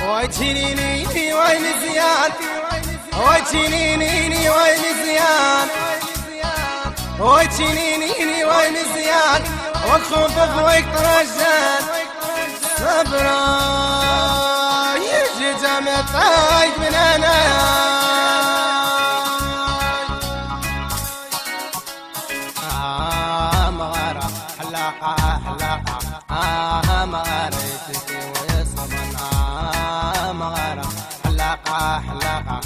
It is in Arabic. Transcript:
وجنيني وين زيان وجنيني وين زيان وجنيني وين زيان وخفف ويترجل صبرا يجي جمع طايق من انا مغارة حلاقة حلاقة مغارتك ويصمن مغارة حلاقة حلاقة